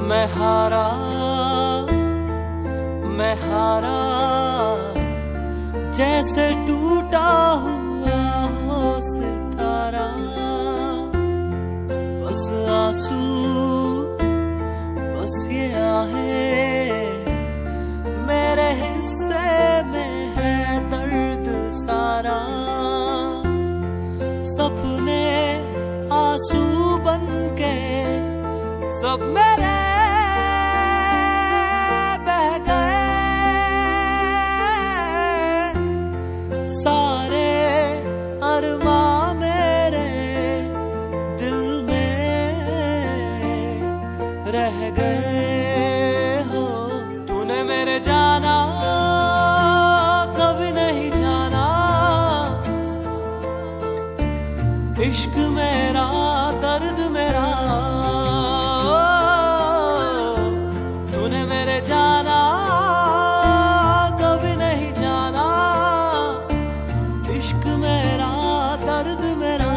मैं हारा जैसे टूटा हुआ हो सितारा। बस आंसू बस ये आहें मेरे हिस्से में है दर्द सारा। सपने आंसू बन के सब मेरे बह गए। सारे अरमां मेरे दिल में रह गए हो। तूने मेरे जाना कभी नहीं जाना, इश्क मेरा दर्द मेरा। तूने मेरे जाना कभी नहीं जाना, इश्क मेरा दर्द मेरा।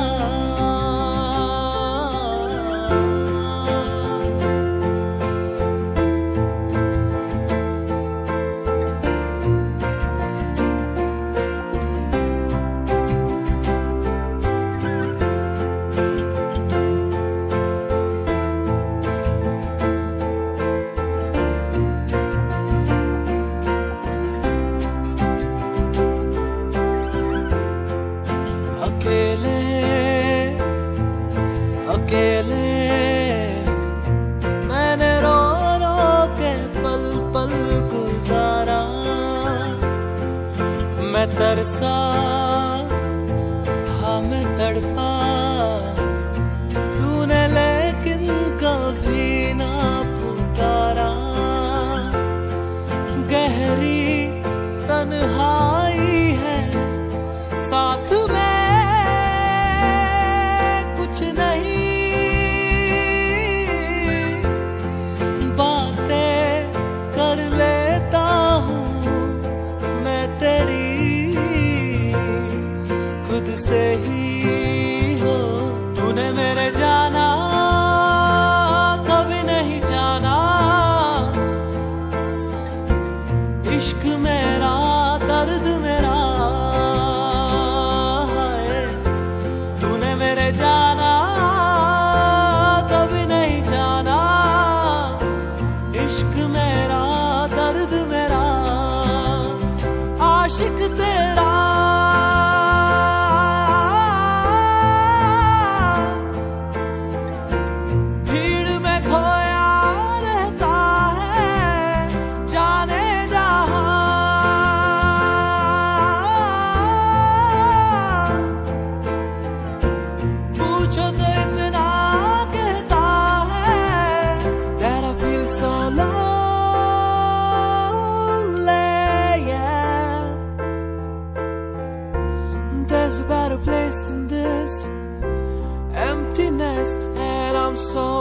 अकेले मैंने रो रो के पल पल गुजारा। मैं तरसा हाँ मैं तड़पा, तूने लेकिन कभी ना पुकारा। गहरी तन्हाई है साथ में कुछ नहीं, बातें कर लेता हूँ मैं तेरी खुद से ही हो। तूने मेरे जाना कभी नहीं जाना, इश्क मेरा दर्द मेरा। तूने मेरे जाना कभी नहीं जाना, इश्क मेरा दर्द मेरा। आशिक तेरा भीड़ में खोया रहता है जाने जहां। पूछो तो इतना कहता है that I feel so lonely, yeah. There's a better place than this emptiness, and I'm so